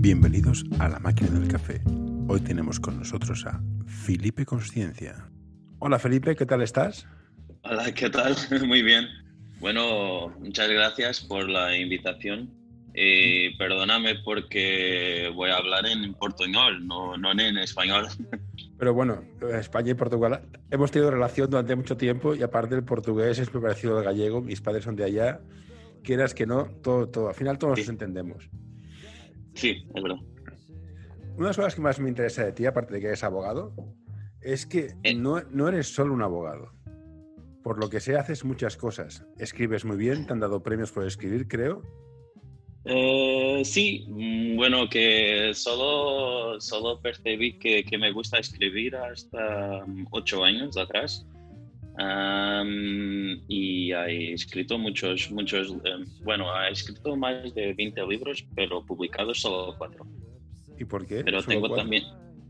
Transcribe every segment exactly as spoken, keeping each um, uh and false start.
Bienvenidos a La Máquina del Café. Hoy tenemos con nosotros a Felipe Consciencia. Hola Felipe, ¿qué tal estás? Hola, ¿qué tal? Muy bien. Bueno, muchas gracias por la invitación. Y perdóname porque voy a hablar en portuñol, no, no en español. Pero bueno, España y Portugal hemos tenido relación durante mucho tiempo y aparte el portugués es muy parecido al gallego, mis padres son de allá, quieras que no, todo, todo, al final todos Sí. nos entendemos. Sí, es verdad. Una de las cosas que más me interesa de ti, aparte de que eres abogado, es que Eh. no, no eres solo un abogado. Por lo que sé, haces muchas cosas. Escribes muy bien, te han dado premios por escribir, creo. Eh, sí, bueno, que solo, solo percibí que, que me gusta escribir hasta ocho años atrás. Um, y he escrito muchos, muchos, um, bueno, he escrito más de veinte libros, pero publicados solo cuatro. ¿Y por qué? Pero ¿Solo tengo cuatro? también,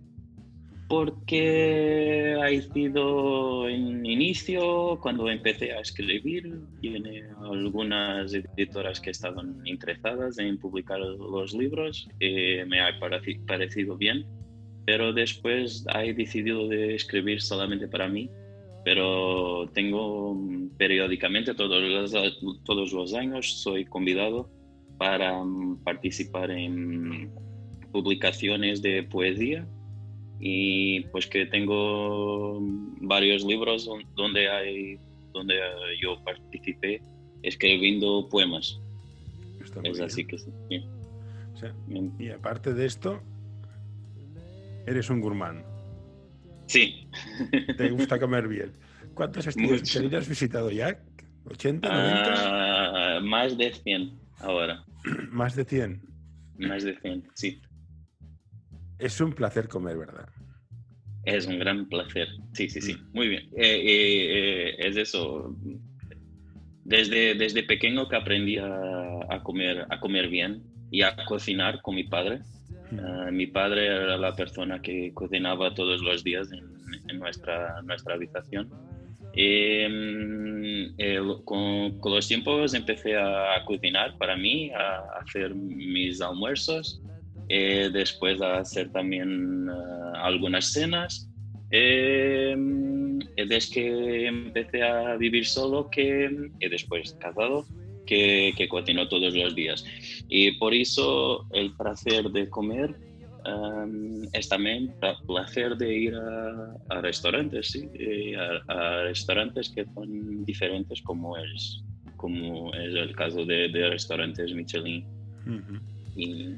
porque ha sido en inicio, cuando empecé a escribir, tiene algunas editoras que estaban interesadas en publicar los libros y me ha pareci- parecido bien, pero después he decidido de escribir solamente para mí. Pero tengo periódicamente, todos los, todos los años, soy convidado para um, participar en publicaciones de poesía y pues que tengo varios libros donde, hay, donde yo participé escribiendo poemas. Está muy Es bien. así que sí. O sea, y aparte de esto, eres un gourmand. Sí. Te gusta comer bien. ¿Cuántos estudios Mucho. Michelin has visitado ya? ¿ochenta, noventa? Uh, más de cien ahora. Más de cien. Más de cien, sí. Es un placer comer, ¿verdad? Es un gran placer. Sí, sí, sí. Mm. Muy bien. Eh, eh, eh, es eso. Desde, desde pequeño que aprendí a, a, comer, a comer bien y a cocinar con mi padre. Uh, mi padre era la persona que cocinaba todos los días en, en nuestra, nuestra habitación. Y, eh, con, con los tiempos empecé a, a cocinar para mí, a, a hacer mis almuerzos, eh, después a hacer también uh, algunas cenas. Eh, desde que empecé a vivir solo que, y después casado, que, que cocino todos los días. Y por eso el placer de comer um, es también el placer de ir a, a restaurantes, ¿sí? a, a restaurantes que son diferentes como es, como es el caso de, de restaurantes Michelin. Uh-huh. Y,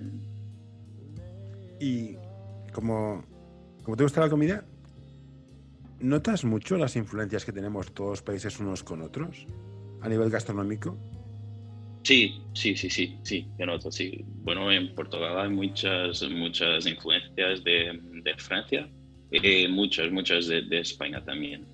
y como, como te gusta la comida, ¿notas mucho las influencias que tenemos todos los países unos con otros a nivel gastronómico? Sí, sí, sí, sí, sí, yo noto, sí. Bueno, en Portugal hay muchas, muchas influencias de, de Francia y muchas, muchas de, de España también.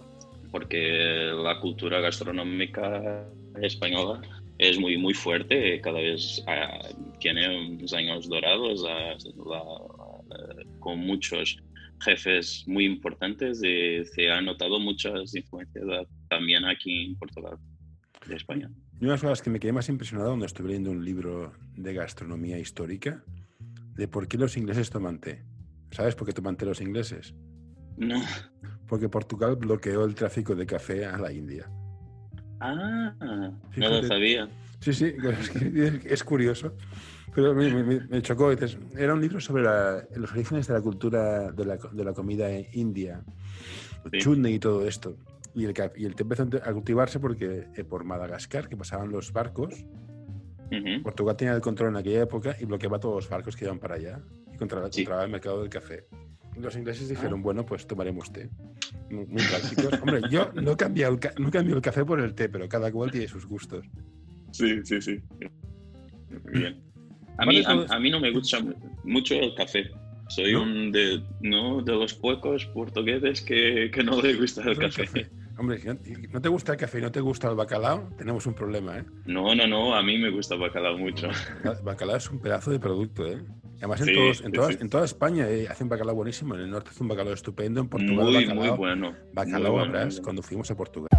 Porque la cultura gastronómica española es muy, muy fuerte, cada vez uh, tiene unos años dorados uh, la, uh, con muchos jefes muy importantes y se han notado muchas influencias uh, también aquí en Portugal, de España. Y una de las cosas que me quedé más impresionado cuando estuve leyendo un libro de gastronomía histórica de por qué los ingleses toman té. ¿Sabes por qué toman té los ingleses? No. Porque Portugal bloqueó el tráfico de café a la India. Ah, Fíjate. no lo sabía. Sí, sí, es, es curioso. Pero me, me, me chocó. Era un libro sobre la, los orígenes de la cultura de la, de la comida india, sí. Chutney y todo esto. Y el, y el té empezó a cultivarse porque eh, por Madagascar, que pasaban los barcos, uh-huh. Portugal tenía el control en aquella época y bloqueaba todos los barcos que iban para allá y controlaba, sí. controlaba el mercado del café. Y los ingleses dijeron, ah. bueno, pues tomaremos té. Muy, muy prácticos. Hombre, yo no he cambiado el, no cambio el café por el té, pero cada cual tiene sus gustos. Sí, sí, sí. Bien. A mí, a, a mí no me gusta mucho el café. Soy ¿no? un de, ¿no? de los pocos portugueses que, que no le gusta el café. café. Hombre, si no te gusta el café y no te gusta el bacalao, tenemos un problema, ¿eh? No, no, no, a mí me gusta el bacalao mucho. El bacalao es un pedazo de producto, ¿eh? Además, sí, en, todos, en, todas, sí. en toda España eh, hacen bacalao buenísimo. En el norte hace un bacalao estupendo. En Portugal, muy, bacalao, muy bueno. Bacalao muy habrás bueno. cuando fuimos a Portugal.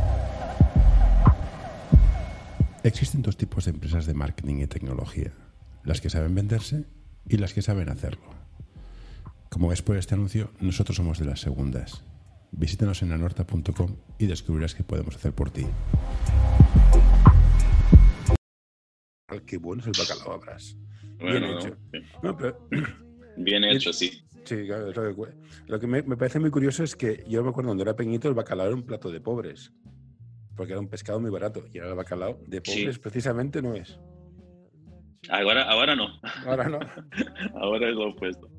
Existen dos tipos de empresas de marketing y tecnología. Las que saben venderse y las que saben hacerlo. Como ves por este anuncio, nosotros somos de las segundas. Visítanos en anorta punto com y descubrirás qué podemos hacer por ti. Qué bueno es el bacalao, Abras. Bien Bueno, hecho. sí. No, pero... Bien hecho, sí. Sí, claro. Lo que, lo que me, me parece muy curioso es que yo me acuerdo cuando era pequeñito, el bacalao era un plato de pobres. Porque era un pescado muy barato. Y ahora el bacalao de pobres Sí. precisamente no es. Ahora, ahora no. Ahora no. Ahora es lo opuesto.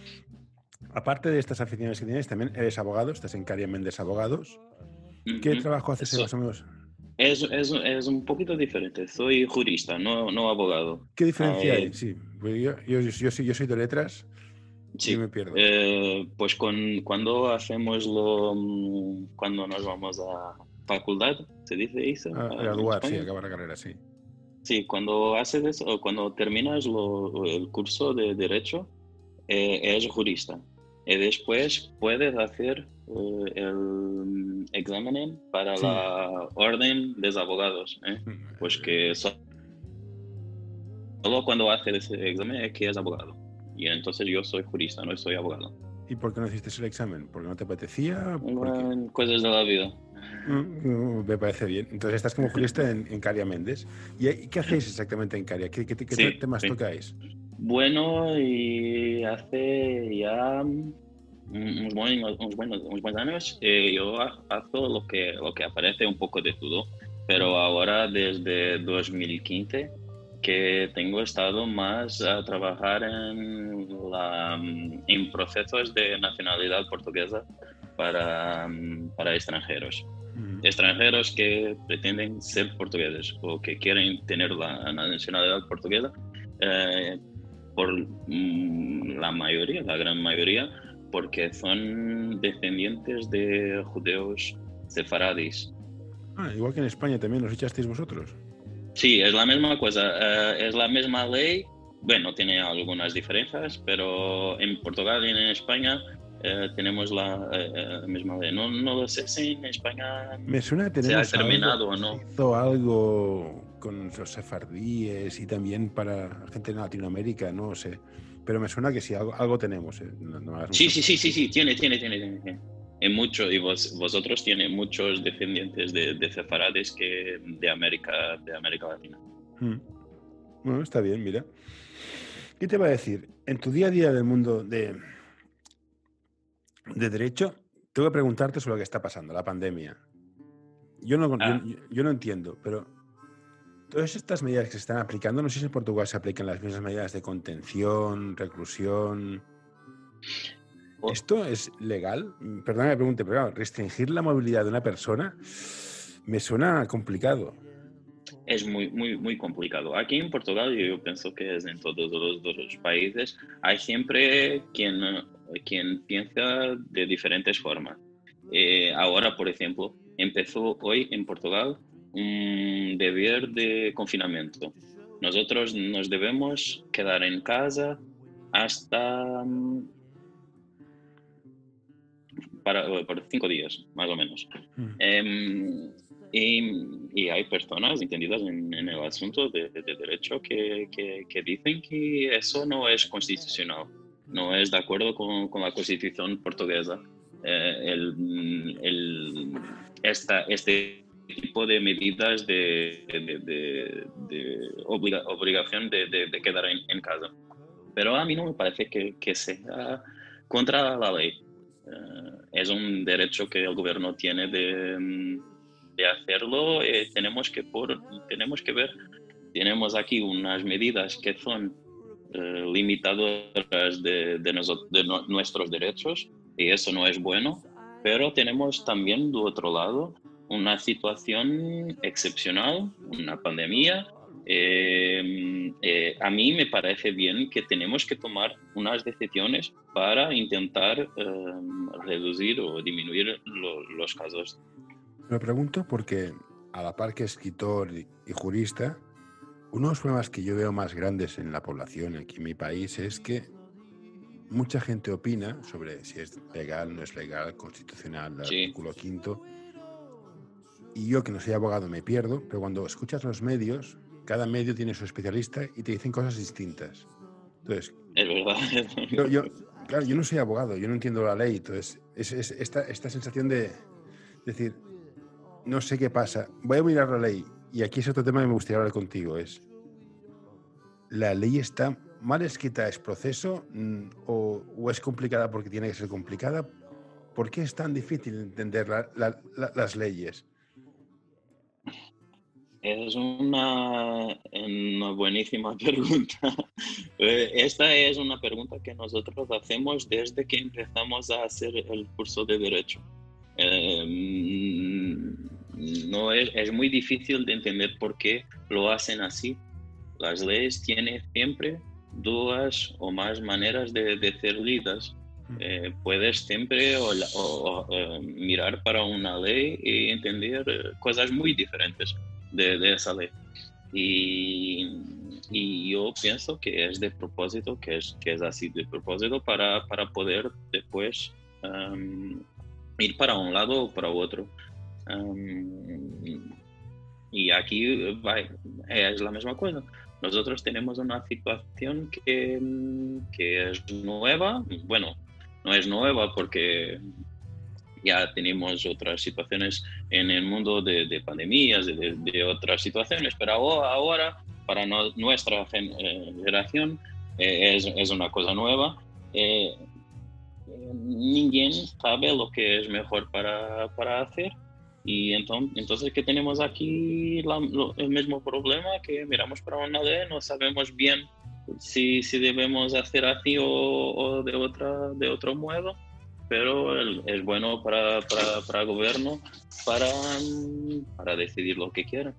Aparte de estas aficiones que tienes, también eres abogado, estás en Caria Méndez Abogados. ¿Qué Uh-huh. trabajo haces Eso, más o menos? es, es, es un poquito diferente. Soy jurista, no, no abogado. ¿Qué diferencia Eh, hay? Sí, pues yo, yo, yo, soy, yo soy de letras y sí. me pierdo. Eh, pues con, cuando hacemos lo... Cuando nos vamos a facultad, ¿se dice eso? A, a en graduar, sí, España? acabar la carrera, sí. Sí, cuando haces eso, o cuando terminas lo, el curso de Derecho, eh, eres jurista. Y después puedes hacer eh, el examen para Sí. la orden de abogados. ¿eh? Pues que so- solo cuando haces ese examen es que es abogado. Y entonces yo soy jurista, no soy abogado. ¿Y por qué no hiciste el examen? ¿Porque no te apetecía? ¿Por qué? Bueno, cosas de la vida. Mm, me parece bien. Entonces estás como jurista en, en Caria Méndez. ¿Y qué hacéis exactamente en Caria? ¿Qué, qué, qué Sí, temas sí. tocáis? Bueno, y hace ya unos buenos, unos buenos, unos buenos años eh, yo hago lo que, lo que aparece un poco de todo, pero ahora desde dos mil quince que tengo estado más a trabajar en, la, en procesos de nacionalidad portuguesa para, para extranjeros. Mm. Extranjeros que pretenden ser portugueses o que quieren tener la nacionalidad portuguesa. Eh, por mm, la mayoría, la gran mayoría, porque son descendientes de judíos sefaradís. Ah, igual que en España también los echasteis vosotros. Sí, es la misma cosa, uh, es la misma ley, bueno, tiene algunas diferencias, pero en Portugal y en España uh, tenemos la uh, misma ley. No, no lo sé si en España Me suena que se ha tenemos terminado algo, o no. hizo algo con los sefardíes y también para gente de Latinoamérica, no sé. Pero me suena que sí, algo, algo tenemos. ¿eh? No, no sí, sí, sí, sí, sí, tiene, tiene, tiene, tiene. En mucho, y vos, vosotros tiene muchos descendientes de, de sefarades que de América, de América Latina. Hmm. Bueno, está bien, mira. ¿Qué te va a decir? En tu día a día del mundo de, de derecho, tengo que preguntarte sobre lo que está pasando, la pandemia. Yo no, ah. yo, yo no entiendo, pero todas estas medidas que se están aplicando, no sé si en Portugal se aplican las mismas medidas de contención, reclusión. Oh. ¿Esto es legal? Perdón que me pregunte, pero claro, restringir la movilidad de una persona me suena complicado. Es muy, muy, muy complicado. Aquí en Portugal, yo pienso que es en todos los, los países, hay siempre quien, quien piensa de diferentes formas. Eh, ahora, por ejemplo, empezó hoy en Portugal un deber de confinamiento. Nosotros nos debemos quedar en casa hasta para, para cinco días, más o menos. Mm. Eh, y, y hay personas entendidas en, en el asunto de, de, de derecho que, que, que dicen que eso no es constitucional, no es de acuerdo con, con la Constitución portuguesa. Eh, el, el, esta, este tipo de medidas de, de, de, de obliga, obligación de, de, de quedar en, en casa. Pero a mí no me parece que, que sea contra la ley. Uh, es un derecho que el gobierno tiene de, de hacerlo. Eh, tenemos, que por, tenemos que ver, tenemos aquí unas medidas que son uh, limitadoras de, de, nos, de no, nuestros derechos y eso no es bueno, pero tenemos también de otro lado una situación excepcional, una pandemia. Eh, eh, a mí me parece bien que tenemos que tomar unas decisiones para intentar eh, reducir o disminuir lo, los casos. Me pregunto porque, a la par que escritor y, y jurista, uno de los problemas que yo veo más grandes en la población aquí en mi país es que mucha gente opina sobre si es legal, no es legal, constitucional, el sí. artículo quinto, y yo que no soy abogado me pierdo, pero cuando escuchas los medios, cada medio tiene su especialista y te dicen cosas distintas. Entonces, es verdad. Yo, yo, claro, yo no soy abogado, yo no entiendo la ley, entonces es, es esta, esta sensación de decir, no sé qué pasa, voy a mirar la ley, y aquí es otro tema que me gustaría hablar contigo, es, ¿la ley está mal escrita, es proceso, mm, o, o es complicada porque tiene que ser complicada? ¿Por qué es tan difícil entender la, la, la, las leyes? Es una, una buenísima pregunta. Esta es una pregunta que nosotros hacemos desde que empezamos a hacer el curso de Derecho. Eh, no es, es muy difícil de entender por qué lo hacen así. Las leyes tienen siempre dos o más maneras de, de ser leídas. Eh, puedes siempre o, o, o, eh, mirar para una ley y entender cosas muy diferentes de, de esa ley. Y, y yo pienso que es de propósito, que es, que es así de propósito para, para poder después um, ir para un lado o para otro. Um, y aquí va, es la misma cosa. Nosotros tenemos una situación que, que es nueva. Bueno, no es nueva porque ya tenemos otras situaciones en el mundo de, de pandemias, de, de otras situaciones, pero ahora, para no, nuestra generación, eh, es, es una cosa nueva. Eh, ninguém sabe lo que es mejor para, para hacer. Y entonces, entonces ¿qué tenemos aquí? La, lo, el mismo problema, que miramos para una ley, no sabemos bien si, si debemos hacer así o, o de, otra, de otro modo, pero el, es bueno para, para, para el gobierno para, para decidir lo que quiera.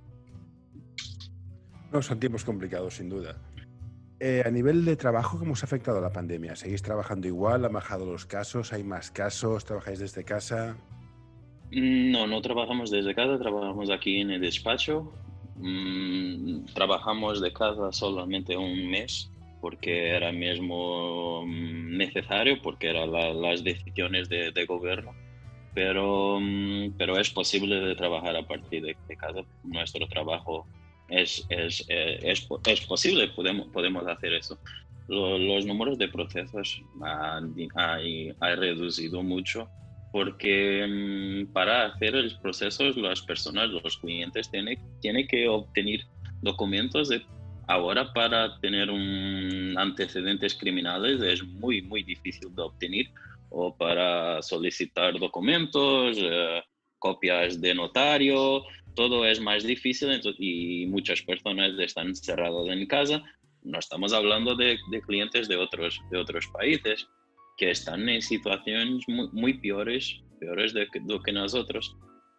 No, son tiempos complicados, sin duda. Eh, a nivel de trabajo, ¿cómo os ha afectado la pandemia? ¿Seguís trabajando igual? ¿Han bajado los casos? ¿Hay más casos? ¿Trabajáis desde casa? No, no trabajamos desde casa, trabajamos aquí en el despacho. Mm, trabajamos de casa solamente un mes porque era mismo necesario, porque eran la, las decisiones de, de gobierno. Pero, pero es posible de trabajar a partir de, de casa. Nuestro trabajo es, es, es, es posible, podemos, podemos hacer eso. Los, los números de procesos han, han, han reducido mucho, porque um, para hacer los procesos las personas, los clientes tienen, tienen que obtener documentos de, ahora para tener un antecedentes criminales es muy muy difícil de obtener, o para solicitar documentos, eh, copias de notario, todo es más difícil. Entonces, y muchas personas están encerradas en casa. No estamos hablando de, de clientes de otros, de otros países que están en situaciones muy, muy peores, peores de, de lo que nosotros.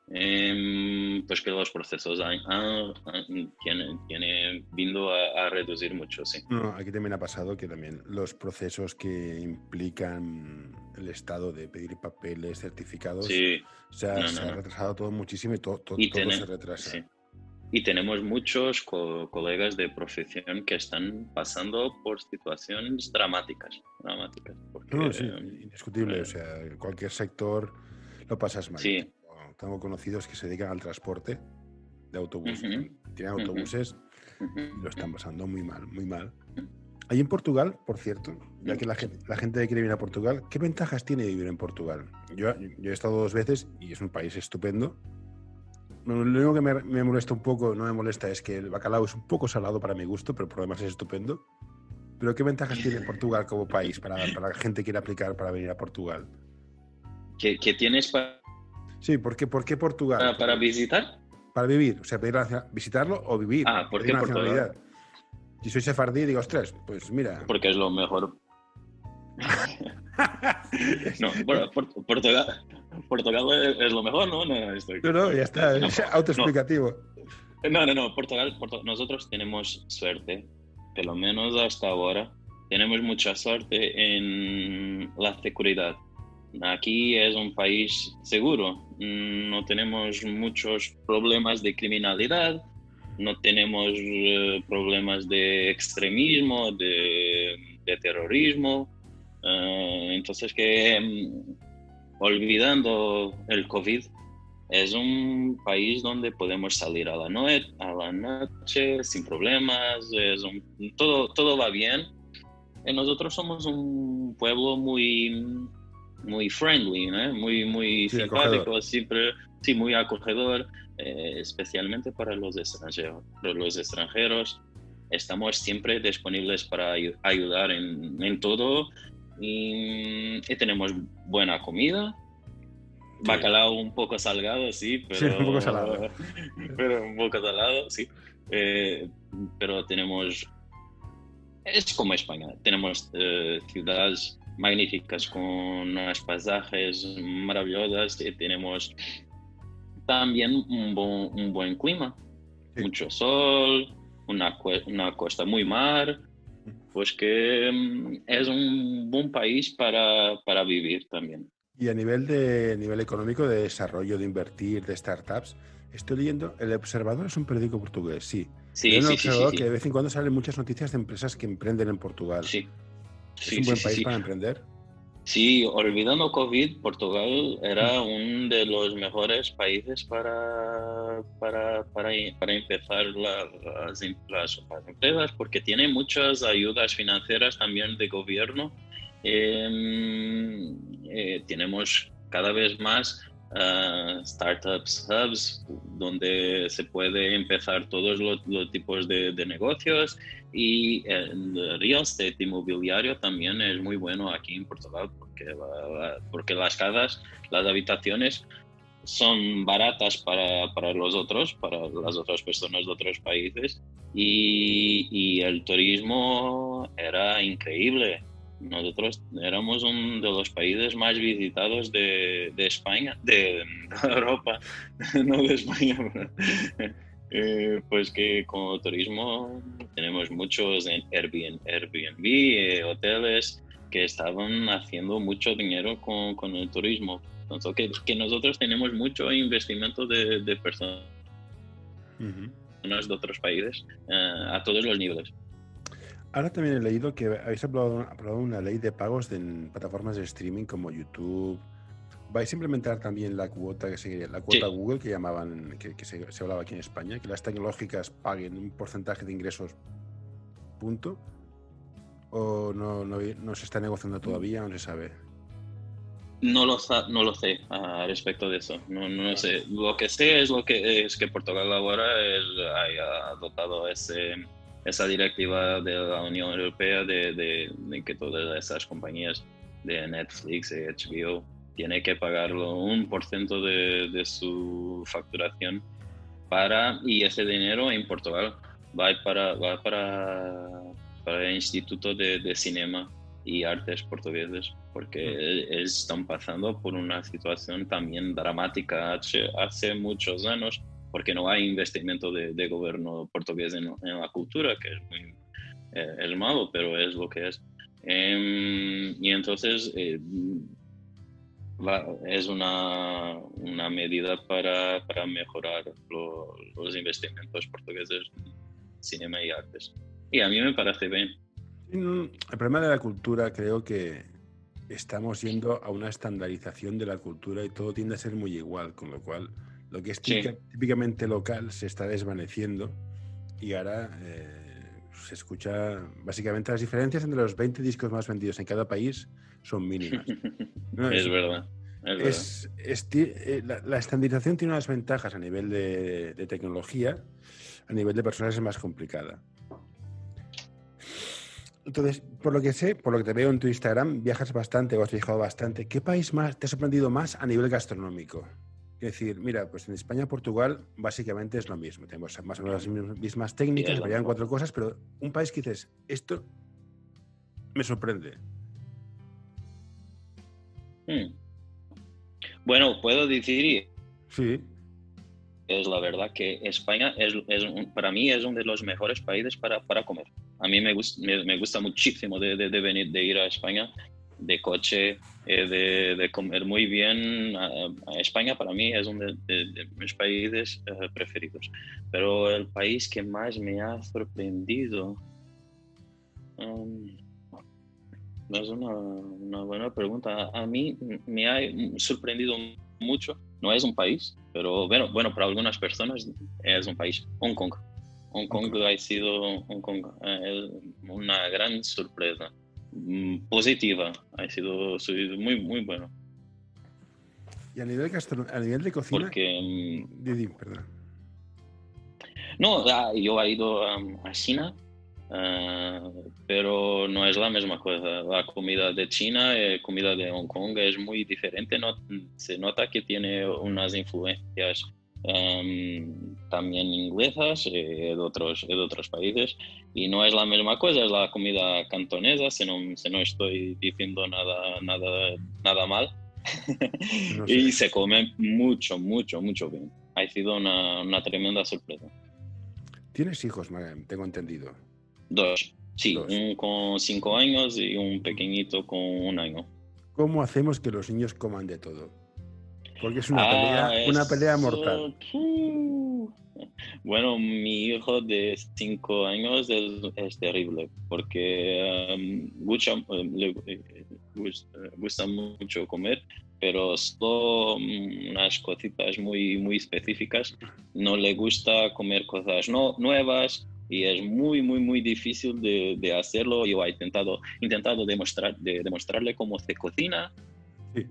Eh, pues que los procesos han, han, han, tienen, tienen vindo a, a reducir mucho, sí. No, aquí también ha pasado que también los procesos que implican el Estado de pedir papeles, certificados, sí. se ha, no, no, se ha no. retrasado todo muchísimo y, to, to, y todo ten, se retrasa. Sí. Y tenemos muchos co colegas de profesión que están pasando por situaciones dramáticas. dramáticas porque, no, sí, indiscutible. Eh, o sea, cualquier sector lo pasas mal. Sí. Tengo conocidos que se dedican al transporte de autobuses. Uh-huh. Tienen autobuses uh-huh. y lo están pasando muy mal, muy mal. Ahí en Portugal, por cierto, ya que la gente, la gente quiere venir a Portugal, ¿qué ventajas tiene vivir en Portugal? Yo, yo he estado dos veces y es un país estupendo. Lo único que me, me molesta un poco, no me molesta, es que el bacalao es un poco salado para mi gusto, pero por lo demás es estupendo. ¿Pero qué ventajas tiene Portugal como país para, para la gente que quiere aplicar para venir a Portugal? ¿Qué, qué tienes para...? Sí, ¿por qué, ¿por qué Portugal? ¿Para, para visitar? Para vivir, o sea, pedir la, visitarlo o vivir. Ah, ¿por qué Portugal? Si soy sefardí, digo, ostras, pues mira. Porque es lo mejor. no, bueno, Portugal, Portugal es lo mejor, ¿no? No, estoy... no, no, ya está, es no, autoexplicativo. No, no, no, Portugal, Portugal, nosotros tenemos suerte, por lo menos hasta ahora, tenemos mucha suerte en la seguridad. Aquí es un país seguro, no tenemos muchos problemas de criminalidad, no tenemos uh, problemas de extremismo, de, de terrorismo. Uh, entonces, que um, olvidando el COVID, es un país donde podemos salir a la, noche, a la noche sin problemas, es un, todo, todo va bien. eh, nosotros somos un pueblo muy, muy friendly, ¿no? Muy, muy Sí, simpático, acogedor. siempre, sí, muy acogedor, eh, especialmente para los extranjeros. Para los extranjeros estamos siempre disponibles para ayu- ayudar en, en todo y, y tenemos buena comida. Sí, Bacalao un poco salgado, sí, sí, un poco pero, salado. pero un poco salado, sí. Eh, pero tenemos, es como España, tenemos eh, ciudades magníficas con unos paisajes maravillosos y tenemos también un, bo- un buen clima, Sí. mucho sol, una, cue- una costa muy mar, pues que mm, es un buen país para, para vivir también. Y a nivel de nivel económico, de desarrollo, de invertir, de startups, estoy leyendo, El Observador es un periódico portugués, sí. Leo Sí, en El sí, sí, sí, Observador que de sí, vez en cuando salen muchas noticias de empresas que emprenden en Portugal. sí, ¿Es sí, un sí, buen sí, país sí. para emprender? Sí, olvidando COVID, Portugal Mm. era uno de los mejores países para, para, para, para empezar la- las, em- las- las empresas porque tiene muchas ayudas financieras también de gobierno. Eh, eh, tenemos cada vez más ah, startups hubs donde se puede empezar todos los, los tipos de, de negocios y el real estate inmobiliario también es muy bueno aquí en Portugal porque, porque las casas, las habitaciones son baratas para, para los otros, para las otras personas de otros países y, y el turismo era increíble. Nosotros éramos uno de los países más visitados de, de España, de, de Europa, no de España. Pero, eh, pues que con turismo tenemos muchos en Airbnb, Airbnb eh, hoteles que estaban haciendo mucho dinero con, con el turismo. Entonces, que, que nosotros tenemos mucho investimento de, de personas Ujú. de otros países eh, a todos los niveles. Ahora también he leído que habéis aprobado, aprobado una ley de pagos de, en plataformas de streaming como YouTube. ¿Vais a implementar también la cuota que seguiría, la cuota Sí, Google que llamaban, que, que se, se hablaba aquí en España, que las tecnológicas paguen un porcentaje de ingresos, punto? ¿O no, no, no se está negociando todavía? No se sabe. no lo, no lo sé uh, respecto de eso. No, no Ah, sé. Lo que sé es lo que es que Portugal ahora es, haya adoptado ese, esa directiva de la Unión Europea de, de, de que todas esas compañías de Netflix y H B O tienen que pagarlo un por ciento de, de su facturación para, y ese dinero en Portugal va para, va para, para el Instituto de, de Cinema y Artes Portugueses, porque están pasando por una situación también dramática hace, hace muchos años, porque no hay investimento de, de gobierno portugués en, en, la cultura, que es muy eh, es malo, pero es lo que es. Eh, y entonces eh, va, es una, una medida para, para mejorar lo, los investimentos portugueses en cinema y artes. Y a mí me parece bien. el problema de la cultura, creo que estamos yendo a una estandarización de la cultura y todo tiende a ser muy igual, con lo cual lo que es típica, Sí. típicamente local se está desvaneciendo y ahora eh, se escucha básicamente las diferencias entre los veinte discos más vendidos en cada país son mínimas. No, Es es, verdad, es verdad. es, es eh, la, la estandarización tiene unas ventajas a nivel de, de tecnología, a nivel de personas es más complicada. Entonces, por lo que sé, por lo que te veo en tu Instagram, viajas bastante o has viajado bastante. ¿Qué país más te ha sorprendido más a nivel gastronómico? Es decir, mira, pues en España, Portugal, básicamente es lo mismo. Tenemos más o menos las mismas Sí, es técnicas, lo varían mismo. cuatro cosas, pero un país que dices, esto me sorprende. Hmm. Bueno, puedo decir, Sí. es la verdad, que España es, es un, para mí es uno de los mejores países para, para comer. A mí me, gust, me, me gusta muchísimo de, de, de, venir, de ir a España de coche, eh, de, de comer muy bien. A, a España para mí es uno de, de, de mis países uh, preferidos. Pero el país que más me ha sorprendido... Um, es una, una buena pregunta. A mí me ha sorprendido mucho. No es un país, pero bueno, bueno, para algunas personas es un país. Hong Kong. Hong Kong Okay. ha sido Hong Kong, eh, una gran sorpresa. mm, positiva. Ha sido, sido muy, muy bueno. Y a nivel, gastro... a nivel de cocina... Porque... Didi, perdón. No, yo he ido um, a China, uh, pero no es la misma cosa. La comida de China y la comida de Hong Kong es muy diferente. No, se nota que tiene unas influencias um, también inglesas y de otros, de otros países. Y no es la misma cosa, es la comida cantonesa, si no, si no estoy diciendo nada, nada, nada mal. No sé. Y se come mucho, mucho, mucho bien. Ha sido una, una tremenda sorpresa. ¿Tienes hijos, Mariam? Tengo entendido. Dos, sí, Dos. Un con cinco años y un pequeñito con un año. ¿Cómo hacemos que los niños coman de todo? Porque es una, ah, pelea, es... una pelea mortal. Bueno, mi hijo de cinco años es, es terrible porque um, gusta, le gusta, gusta mucho comer, pero solo um, unas cositas muy, muy específicas. No le gusta comer cosas no, nuevas y es muy, muy, muy difícil de, de hacerlo. Yo he intentado, intentado demostrar, de, demostrarle cómo se cocina. Sí.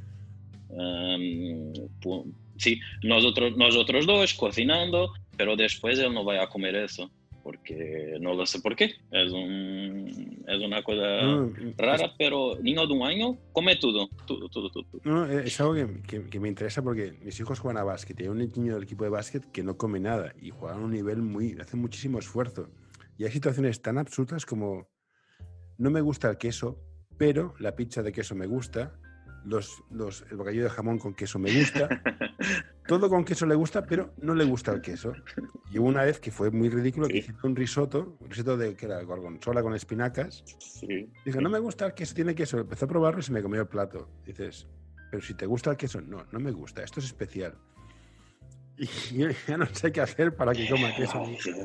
Um, sí, nosotros, nosotros dos cocinando, pero después él no va a comer eso, porque no lo sé por qué. Es, un, es una cosa no, rara, es... pero niño de un año come todo, todo, todo, todo. No, es algo que, que, que me interesa porque mis hijos juegan a básquet y hay un niño del equipo de básquet que no come nada y juegan a un nivel muy, hace muchísimo esfuerzo. Y hay situaciones tan absurdas como no me gusta el queso, pero la pizza de queso me gusta. Los, los, el bocadillo de jamón con queso me gusta, todo con queso le gusta, pero no le gusta el queso. Y hubo una vez que fue muy ridículo, sí. que hice un risotto, un risotto de que era gorgonzola con espinacas. Sí. Dije, no me gusta el queso, tiene queso. Empezó a probarlo y se me comió el plato. Dices, pero si te gusta el queso, no, no me gusta, esto es especial. Y yo ya no sé qué hacer para que coma queso.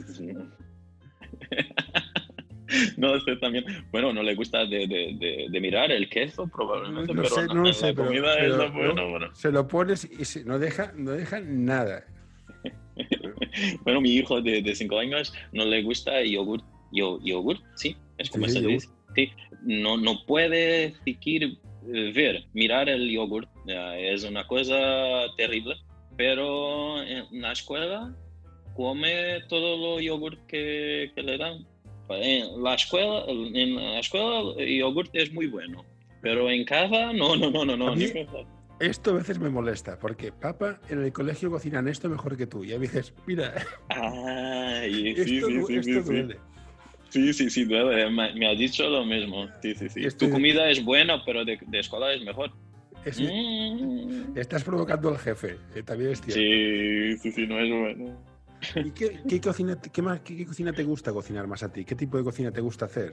No sé también. Bueno, no le gusta de, de, de, de mirar el queso, probablemente, no pero sé, no, no la sé, comida pero, es pero, bueno, pero bueno. Se lo pones y se, no, deja, no deja nada. Bueno, mi hijo de, de cinco años no le gusta yogur. Yo, yogur, sí, es como sí, se dice. Sí, no, no puede siquiera ver, mirar el yogur. Es una cosa terrible, pero en la escuela come todo lo yogur que, que le dan. En la escuela, en la escuela el yogur es muy bueno, pero en casa no, no, no, no, no. A mí, esto a veces me molesta, porque papá en el colegio cocinan esto mejor que tú. Y a veces, mira, Ay, esto, sí, sí, sí, esto sí, duele. Sí, sí, sí, duele. Me, me ha dicho lo mismo. Sí, sí, sí. Estoy tu comida de... es buena, pero de, de escuela es mejor. Es, mm. Estás provocando al jefe, eh, también es cierto. Sí, sí, sí, no es bueno. ¿Y qué, qué, cocina, qué, más, qué, qué cocina te gusta cocinar más a ti? ¿Qué tipo de cocina te gusta hacer?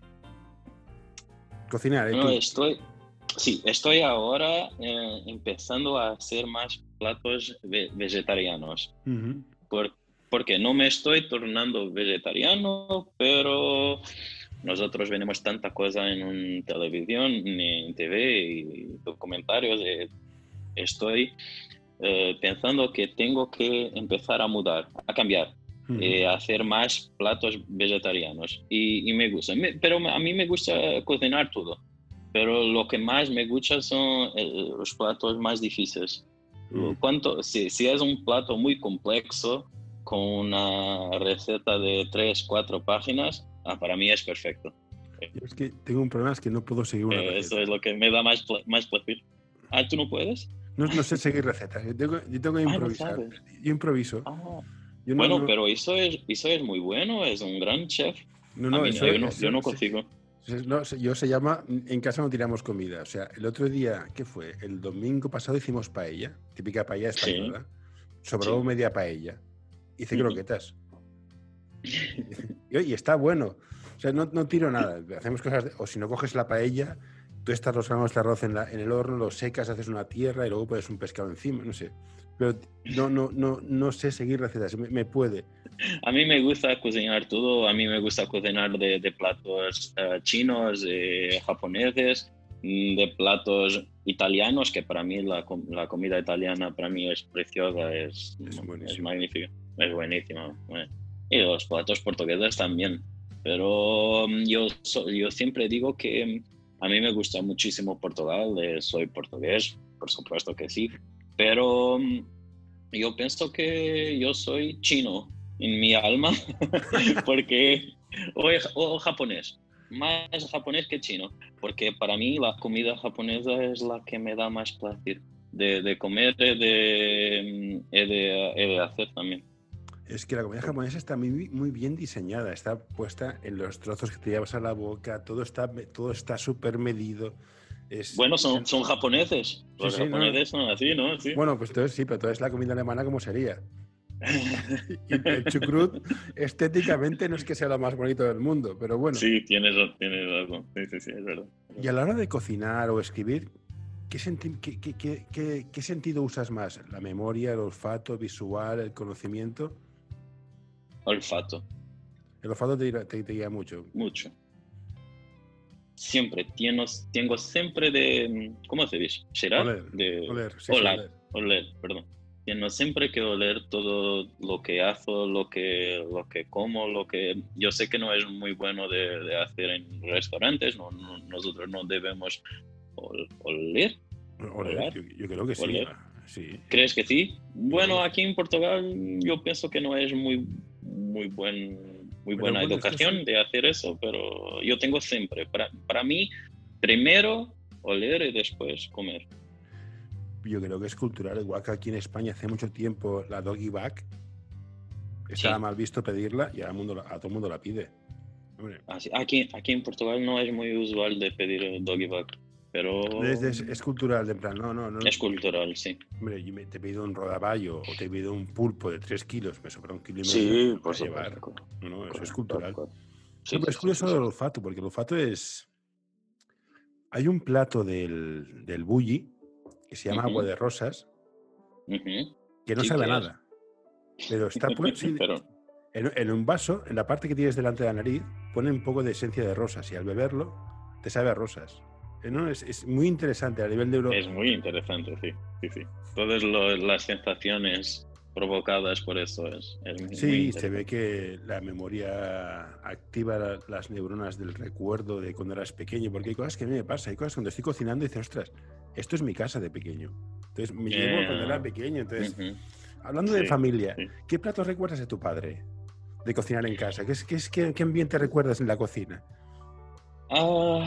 Cocinar, ¿eh? No, estoy, sí, estoy ahora eh, empezando a hacer más platos ve vegetarianos. Uh-huh. Por, porque no me estoy tornando vegetariano, pero nosotros vemos tanta cosa en un televisión, en T V y documentarios. Eh, estoy... Eh, pensando que tengo que empezar a mudar, a cambiar, uh-huh. eh, a hacer más platos vegetarianos y, y me gusta, me, pero a mí me gusta cocinar todo, pero lo que más me gusta son eh, los platos más difíciles. Uh-huh. Cuanto, si, si es un plato muy complejo con una receta de tres, cuatro páginas, ah, para mí es perfecto. Es que tengo un problema, es que no puedo seguir una eh, receta. Eso es lo que me da más, más placer. Ah, ¿tú no puedes? No, no sé seguir recetas, yo tengo, yo tengo que improvisar. Ah, no yo improviso. Ah. Yo no, bueno, no... pero eso es, eso es muy bueno, es un gran chef. No, no, mí, eso, yo, no eso, yo no consigo. No, yo se llama, en casa no tiramos comida. O sea, el otro día, ¿qué fue? El domingo pasado hicimos paella, típica paella española. Sí. Sobró sí. media paella. Hice croquetas. y, y está bueno. O sea, no, no tiro nada. Hacemos cosas, de, o si no coges la paella, tú estás los granos de arroz en, la, en el horno, lo secas, haces una tierra y luego pones un pescado encima, no sé. Pero no, no, no, no sé seguir recetas, me, me puede. A mí me gusta cocinar todo, a mí me gusta cocinar de, de platos uh, chinos, eh, japoneses, de platos italianos, que para mí la, la comida italiana para mí es preciosa, es, es, es magnífica, es buenísima. Y los platos portugueses también. Pero um, yo, so- yo siempre digo que a mí me gusta muchísimo Portugal, eh, soy portugués, por supuesto que sí, pero um, yo pienso que yo soy chino en mi alma, porque, o, o japonés, más japonés que chino, porque para mí la comida japonesa es la que me da más placer de, de comer y de, y de, y de hacer también. Es que la comida japonesa está muy, muy bien diseñada, está puesta en los trozos que te llevas a la boca, todo está todo está súper medido. Es, Bueno, son, son japoneses, sí, los sí, no. japoneses son así, ¿no? Sí. Bueno, pues entonces sí, pero entonces la comida alemana, ¿cómo sería? Y el chucrut, estéticamente, no es que sea lo más bonito del mundo, pero bueno. Sí, tienes, tienes razón. Sí, sí, sí, es verdad. Y a la hora de cocinar o escribir, ¿qué, senti qué, qué, qué, qué, qué sentido usas más? ¿La memoria, el olfato, visual, el conocimiento? Olfato, El olfato te, dirá- te, te guía mucho. mucho. Siempre, tengo, tengo siempre de, ¿cómo se dice? ¿Cheirar? Oler, De oler, sí, sí, oler, oler. oler, perdón. Tengo siempre que oler todo lo que hago, lo que, lo que como, lo que... Yo sé que no es muy bueno de, de hacer en restaurantes, no, no- nosotros no debemos ol- oler, Oler, oler, yo, yo creo que sí. oler. Sí, ¿Crees que sí? yo creo Bueno, que... aquí en Portugal yo pienso que no es muy, muy, buen, muy Pero buena bueno, estos educación son... de hacer eso, pero yo tengo siempre, para, para mí, primero oler y después comer. Yo creo que es cultural, igual que aquí en España hace mucho tiempo la doggy bag estaba Sí, mal visto pedirla y a, el mundo, a todo el mundo la pide. Hombre, así. Aquí, aquí en Portugal no es muy usual de pedir doggy bag, pero es, es, es cultural, de en plan, no, no, no. es cultural, sí. Hombre, yo me- te he pedido un rodaballo o te he pedido un pulpo de tres kilos, me sobra un kilo y medio, Sí, lo voy por a llevar. supuesto. No, no, eso es Claro, claro, cultural. claro. No, Sí, pero sí, es sí, sí, curioso sí. el olfato, porque el olfato es... Hay un plato del, del bulli que se llama agua Ujú, de rosas, ujú. que no Sí, sabe a que es. nada, pero está pu- sí, Pero en, en un vaso, en la parte que tienes delante de la nariz, pone un poco de esencia de rosas y al beberlo te sabe a rosas. Eh, ¿no? Es, es muy interesante a nivel de euro. es muy interesante, sí, sí, sí. Todas lo- las sensaciones provocadas por eso es, es muy, muy Sí, se ve interesante. que la memoria activa la- las neuronas del recuerdo de cuando eras pequeño, porque hay cosas que a mí me pasa, hay cosas cuando estoy cocinando y dices, ostras, esto es mi casa de pequeño. Entonces me llevo a cuando era Eh, pequeño. Entonces, ujú, hablando de sí, familia, sí. ¿qué platos recuerdas de tu padre de cocinar en casa? ¿Qué, es, qué, es, qué, qué ambiente recuerdas en la cocina? Ah,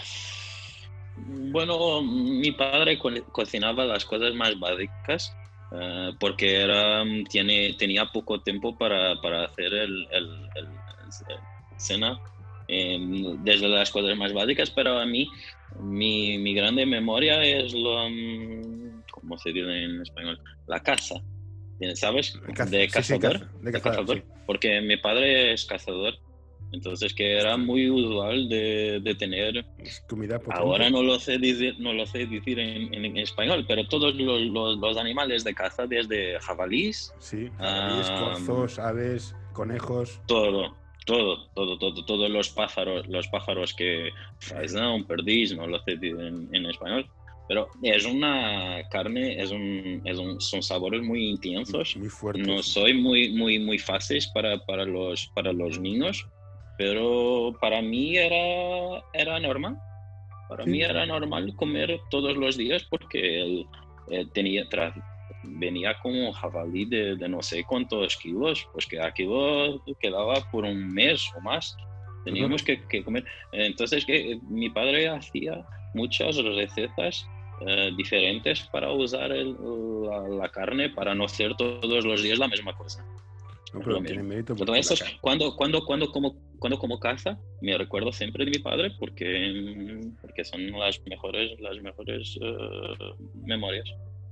bueno, mi padre co- cocinaba las cosas más básicas eh, porque era, tiene, tenía poco tiempo para, para hacer el, el, el- el cena, eh, desde las cosas más básicas, pero a mí mi, mi grande memoria es lo, mm, ¿cómo se dice en español? La caza, ¿sabes? De caza, De sí, sí, cazador, caza, de de cazar, sí. cazador, porque mi padre es cazador, entonces que era Ostras, muy usual de, de tener. es comida Ahora potente. no lo sé decir, no lo sé decir en, en- en español, pero todos los, los- los animales de caza, desde jabalís, Sí, jabalíes, a corzos, aves, conejos. todo, todo, todo, todo, todos los pájaros, los pájaros que un perdiz, no lo sé decir en, en español, pero es una carne, es un, es un- son sabores muy intensos. Muy No fuertes. soy muy, muy, muy fáciles para, para los, para los niños, pero para mí era, era normal. Para Sí, mí era normal comer todos los días porque él, eh, tenía, tra- venía con un jabalí de, de no sé cuántos kilos, pues que aquí lo quedaba por un mes o más. no, no, Teníamos que, que comer. Entonces, que eh, mi padre hacía muchas recetas eh, diferentes para usar el- la, la carne, para no hacer todos los días la misma cosa. no, Es lo pero tiene mismo. mérito porque la Entonces, ca- cuando, cuando, cuando, como, cuando como caza, me recuerdo siempre de mi padre porque, porque son las mejores, las mejores eh, memorias.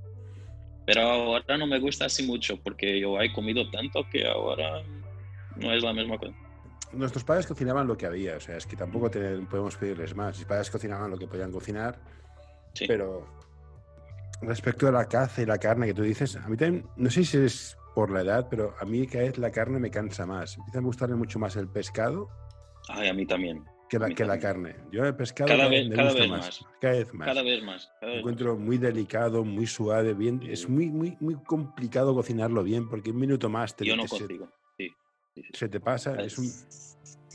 Pero ahora no me gusta así mucho porque yo he comido tanto que ahora no es la misma cosa. Nuestros padres cocinaban lo que había, o sea, es que tampoco te- podemos pedirles más. Mis padres cocinaban lo que podían cocinar, Sí. pero respecto a la caza y la carne que tú dices, a mí también, no sé si es por la edad, pero a mí cada vez la carne me cansa más. Empieza a gustarme mucho más el pescado Ay, a mí también. que A la, mí que la también. carne. Yo el pescado Cada cada vez vez, me cada gusta vez más, más. cada vez más. Cada vez más. Cada Lo vez más. encuentro muy delicado, muy suave, bien. Sí. Es muy, muy, muy complicado cocinarlo bien porque un minuto más te, Yo no te- se, consigo. Sí. Sí, sí. se te pasa. Es un, Es-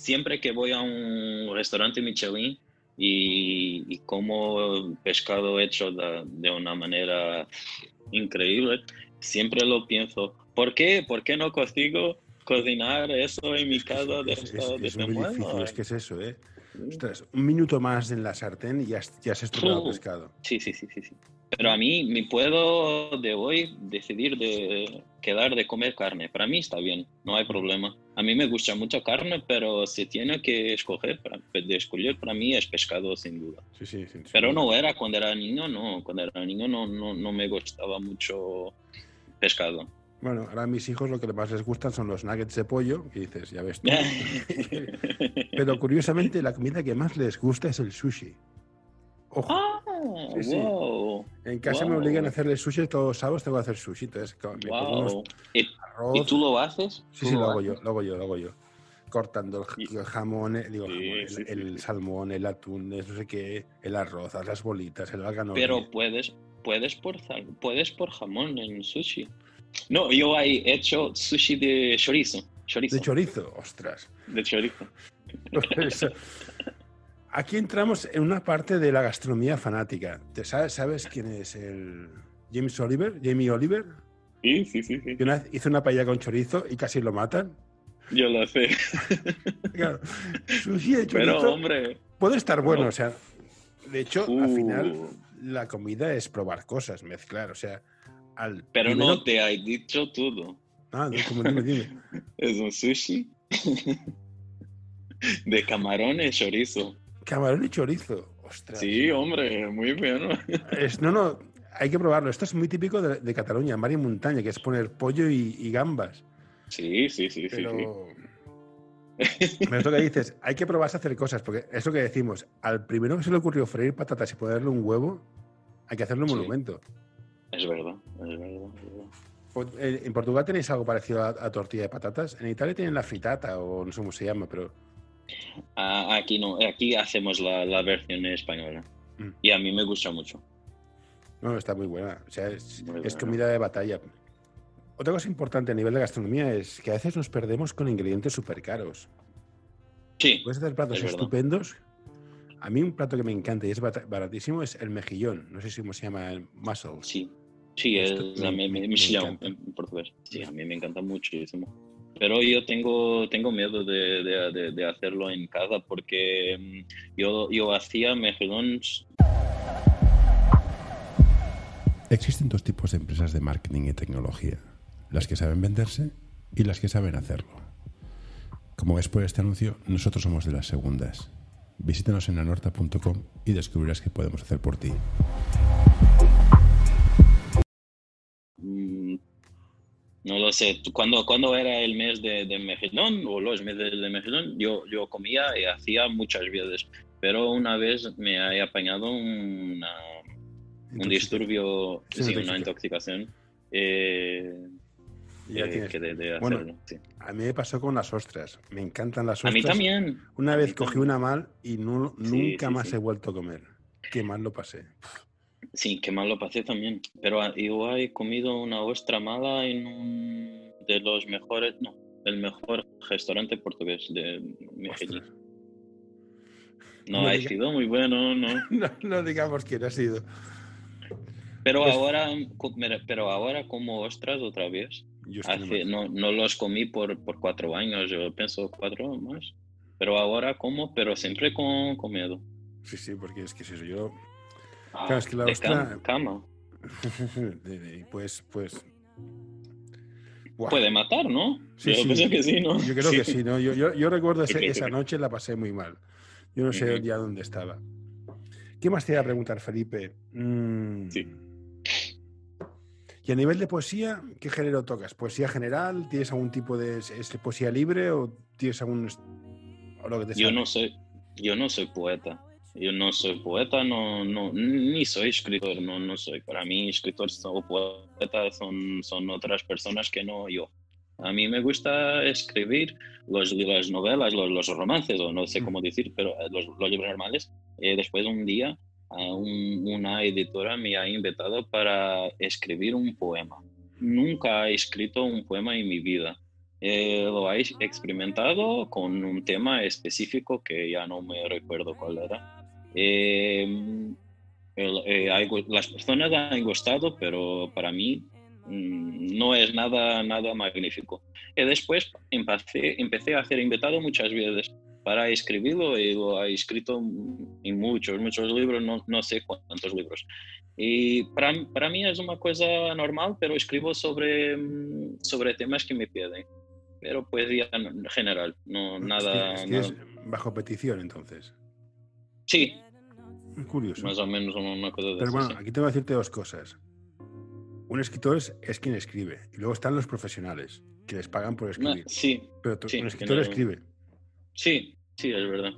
siempre que voy a un restaurante Michelin y, y como pescado hecho de, de una manera increíble, siempre lo pienso. ¿Por qué? ¿Por qué no consigo cocinar eso en mi Es que casa es, de, es, esta, es, de es este muy modo? difícil, es que es eso, ¿eh? Ostras, un minuto más en la sartén y ya, has- ya se ha estropeado el Puh, pescado. Sí, sí, sí, sí, sí. Pero a mí me puedo de hoy decidir de quedar de comer carne. Para mí está bien, no hay problema. A mí me gusta mucha carne, pero si tiene que escoger, para, de escoger, para mí es pescado sin duda. Sí, sí, sin, sin Pero duda. no era cuando era niño, no. Cuando era niño no, no, no me gustaba mucho pescado. Bueno, ahora a mis hijos lo que más les gustan son los nuggets de pollo, y dices, ya ves tú. Pero curiosamente la comida que más les gusta es el sushi. Ojo. Ah, Sí, sí. wow, En casa me obligan a wow, hacerle sushi, todos los sábados tengo que hacer sushi. Entonces co- me pongo unos wow. ¿Y, y tú arroz. lo haces? Sí, ¿Tú sí, lo lo hago yo, haces? lo hago yo, lo hago yo. Cortando el, Y- j- el jamón, eh, digo jamón, Sí, el, sí, sí, el sí. salmón, el atún, el no sé qué, el arroz, haz las bolitas, el alga nori. Pero puedes, puedes por, sal- puedes por jamón en sushi. No, yo he hecho sushi de chorizo, De chorizo, chorizo, ostras. de chorizo. Pues, aquí entramos en una parte de la gastronomía fanática. ¿Te sabes, sabes quién es el James Oliver? Jamie Oliver, Sí, sí, sí, sí. que una vez hizo una paella con chorizo y casi lo matan. Yo lo sé. Claro, sushi de Pero, chorizo hombre, puede estar bueno, bueno, o sea, de hecho, al final uh, la comida es probar cosas, mezclar, o sea, al pero primero... no te he dicho todo. Ah, no, como dime, dime. Es un sushi de camarones chorizo. Camarón y chorizo, ostras. Sí, hombre, muy bueno. Es, no, no, hay que probarlo. Esto es muy típico de, de Cataluña, mar y montaña, que es poner pollo y, y gambas. Sí, sí, sí, sí, sí. Pero... Pero es lo que dices, hay que probarse a hacer cosas, porque es lo que decimos, al primero que se le ocurrió freír patatas y ponerle un huevo, hay que hacerle un Sí, monumento. es verdad, es verdad, es verdad. Po- eh, ¿En Portugal tenéis algo parecido a, a tortilla de patatas? En Italia tienen la fritata, o no sé cómo se llama, pero... Ah, aquí no, aquí hacemos la, la versión española. Mm. Y a mí me gusta mucho. No, está muy buena. O sea, es, Muy es buena. comida de batalla. Otra cosa importante a nivel de gastronomía es que a veces nos perdemos con ingredientes súper caros. Sí, Puedes hacer platos es verdad. estupendos. A mí un plato que me encanta y es bata- baratísimo es el mejillón. No sé si cómo se llama, el mussels. Sí, sí, Esto es me- a mí, me- me, me mexillão encanta. en portugués. Sí, a mí me encanta muchísimo. Pero yo tengo, tengo miedo de, de, de, de hacerlo en casa porque mm, yo, yo hacía mejillones. Existen dos tipos de empresas de marketing y tecnología, las que saben venderse y las que saben hacerlo. Como ves por este anuncio, nosotros somos de las segundas. Visítanos en anorta punto com y descubrirás qué podemos hacer por ti. mm, No lo sé, cuando, cuando era el mes de, de mejillón o los meses de mejillón, yo, yo comía y hacía muchas veces. Pero una vez me he apañado una, un Intoxica- disturbio, Sí, sí, una una intoxicación. Eh, Y ya eh, tienes- que de, de Bueno, hacerlo, sí. a mí me pasó con las ostras. Me encantan las A ostras. mí también. Una a vez mí cogí también. una mal y no, Sí, nunca sí, más sí. he vuelto a comer. Qué mal lo pasé. Sí, qué mal lo pasé también. Pero ah, yo he comido una ostra mala en un de los mejores, no, el mejor restaurante portugués de Mejillín. Ostras. No No ha diga- sido muy bueno, ¿no? No, no digamos quién ha sido. Pero Pues- ahora, co- mira, pero ahora como ostras otra vez. Yo es que no Hace, me- no, no los comí por, por cuatro años, yo pienso cuatro más. Pero ahora como, pero siempre con, con miedo. Sí, sí, porque es que es eso. Yo. Ah, Claro, es que la de ostra. cam- cama. de- de- Pues, pues. Buah. Puede matar, ¿no? Sí, yo sí. pienso que sí, ¿no? Yo creo que sí, ¿no? Yo, yo, yo recuerdo ese- creo que esa sí. noche, la pasé muy mal. Yo no sé Ujú. ya dónde estaba. ¿Qué más te iba a preguntar, Felipe? Mm. Sí. Y a nivel de poesía, ¿qué género tocas? ¿Poesía general? ¿Tienes algún tipo de es, es poesía libre o tienes algún est- o lo que te Yo salga? no soy, yo no soy poeta. Yo no soy poeta, no, no, ni soy escritor, no, no soy. Para mí, escritores o poetas son, son otras personas que no yo. A mí me gusta escribir los, las novelas, los, los romances, o no sé cómo decir, pero eh, los, los libros normales. Eh, después un día, a un- una editora me ha invitado para escribir un poema. Nunca he escrito un poema en mi vida. eh, lo he experimentado con un tema específico que ya no me recuerdo cuál era. Eh, el, eh, hay, las personas han gustado, pero para mí mmm, no es nada, nada magnífico. Y después empecé, empecé a hacer invitado muchas veces para escribirlo y lo he escrito en muchos, muchos libros, no, no sé cuántos libros. Y para, para mí es una cosa normal, pero escribo sobre, sobre temas que me piden. Pero poesía en general, no nada... Es que, es que nada... es bajo petición, entonces. Sí. Curioso. Más o menos una cosa de Pero eso, bueno, sí. aquí tengo que decirte dos cosas. Un escritor es, es quien escribe. Y luego están los profesionales, que les pagan por escribir. No, sí. Pero tú, sí, un escritor no... escribe. Sí, sí, es verdad.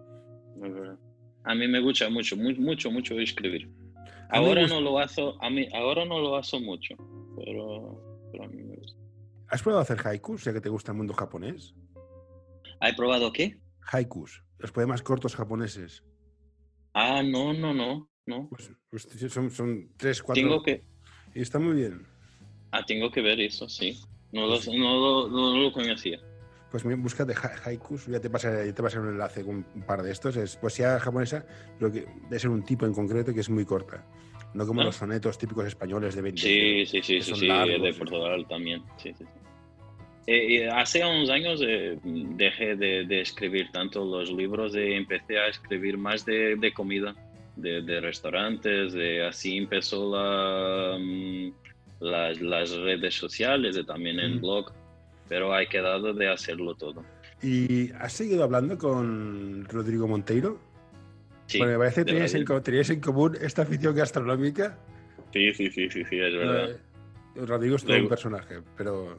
es verdad. A mí me gusta mucho, muy, mucho, mucho escribir. Ahora no lo hago, a mí, ahora no lo hago mucho, pero, pero a mí me gusta. ¿Has probado hacer haikus, ya que te gusta el mundo japonés? ¿Has probado qué? Haikus, los poemas cortos japoneses. Ah, no, no, no, no. Pues, pues son, son tres, cuatro... Tengo que... Y está muy bien. Ah, tengo que ver eso, sí. No, Pues, lo, no, lo, no lo conocía. Pues búscate haikus, ya te pasaré, ya te pasaré un enlace con un par de estos. Es poesía japonesa, pero que debe ser un tipo en concreto que es muy corta. No como ¿no? los sonetos típicos españoles de veinte Sí, años. sí, sí, sí, sí, largos, de Portugal también. Sí, sí, sí. Eh, hace unos años eh, dejé de, de escribir tanto los libros y empecé a escribir más de, de comida, de, de restaurantes, de, así empezó la, um, las, las redes sociales y también en mm. blog, pero he quedado de hacerlo todo. ¿Y has seguido hablando con Rodrigo Monteiro? Sí. Porque me parece que teníais en, teníais en común esta afición gastronómica. Sí, sí, sí, sí, sí, es verdad. Eh, Rodrigo es todo un personaje, pero...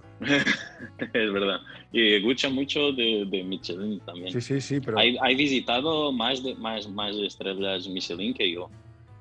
es verdad. Y escucha mucho de, de Michelin también. Sí, sí, sí, pero... Hay, hay visitado más, de, más, más estrellas Michelin que yo.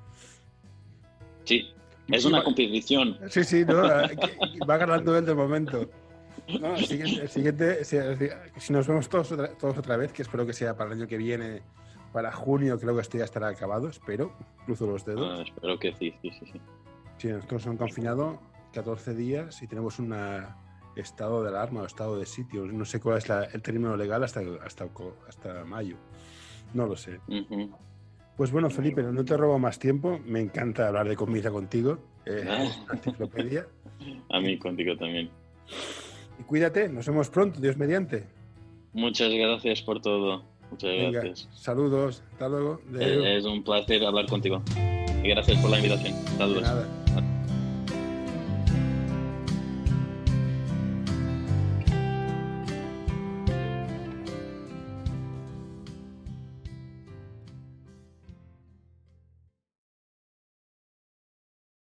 Sí, es una competición. Sí, sí, no, va ganando él de momento. No, el siguiente, el siguiente si, si nos vemos todos otra, todos otra vez, que espero que sea para el año que viene, para junio, creo que esto ya estará acabado, espero, cruzo los dedos. Ah, espero que sí, sí, sí. Sí, sí nosotros hemos confinado catorce días y tenemos un estado de alarma o estado de sitio. No sé cuál es la, el término legal hasta, hasta, hasta mayo. No lo sé. Uh-huh. Pues bueno, Felipe, no te robo más tiempo. Me encanta hablar de comida contigo. Eh, ah. Es una enciclopedia. A mí contigo también. Y cuídate, nos vemos pronto, Dios mediante. Muchas gracias por todo. Muchas Venga, gracias. Saludos, hasta luego. Es, es un placer hablar contigo. Y gracias por la invitación. Saludos.